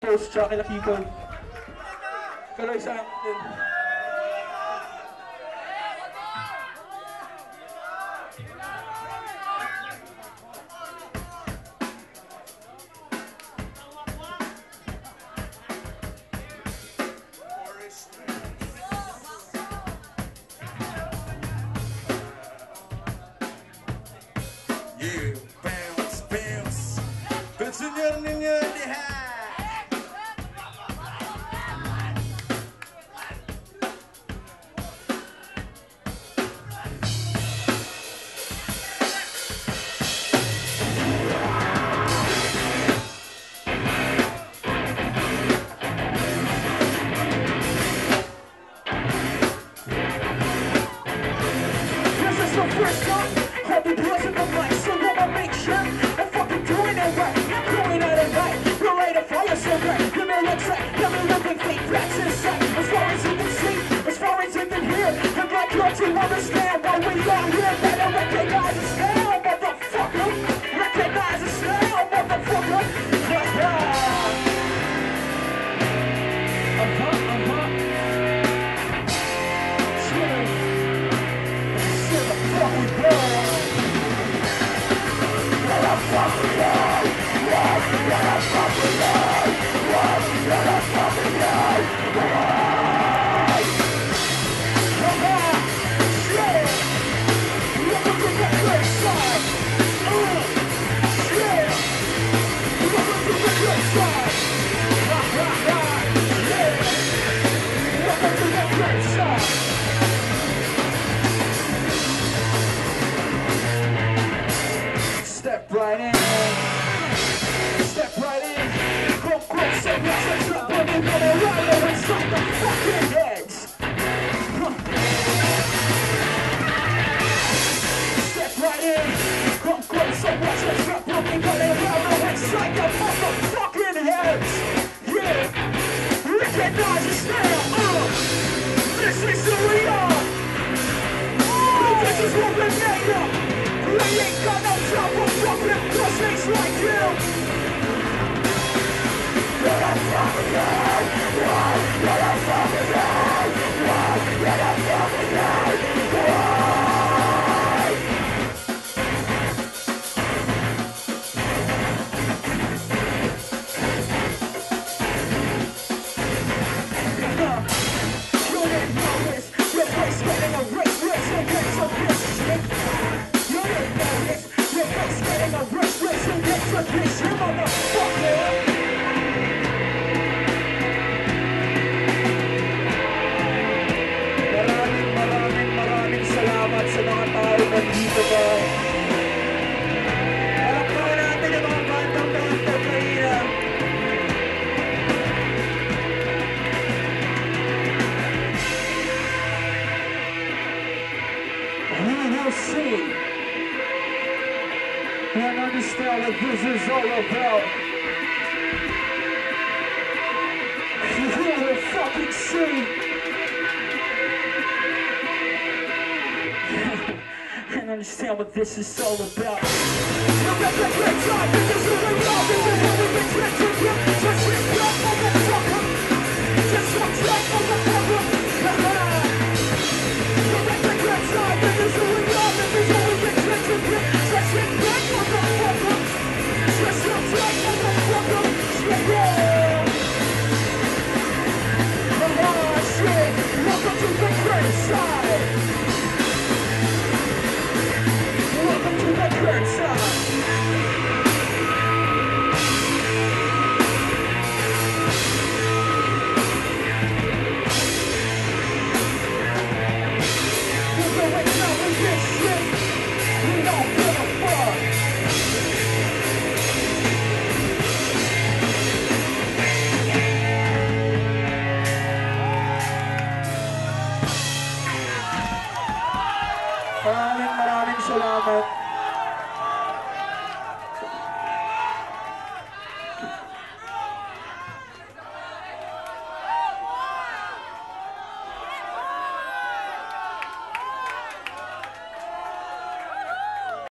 Post tsaka kila Kiko. Kaloy sa akin din. Yeah, bounce, bounce. Pensiunnya di high. This is the first time I'll be blessing the mic, so I'ma make sure I'm fucking doing it right. I'm doing it right. You're right to fire so right. Give me a track, give me looking fake facts inside. As far as you can see, as far as you can hear, I'd like you to understand why we are here. Better recognize the style, motherfucker. Recognize the style, motherfucker. Step right in. Step right in. Go close and watch the truck when we gonna ride over inside the fucking heads. Step right in. Come close and watch the truck when we gonna ride over inside the motherfucking heads. Yeah. Recognize the style. This is who we are. This is what we're made of. We ain't got no trouble fucking pussies like you. Maraming salamat sa mga tao nandito ba. Alam po natin yung mga kantang-kantang kanina. We will see and understand what this is all about. You will fucking see and understand what this is all about. Remember great time, this is who we are, this is what we've been trying to do. Just one track, motherfucker.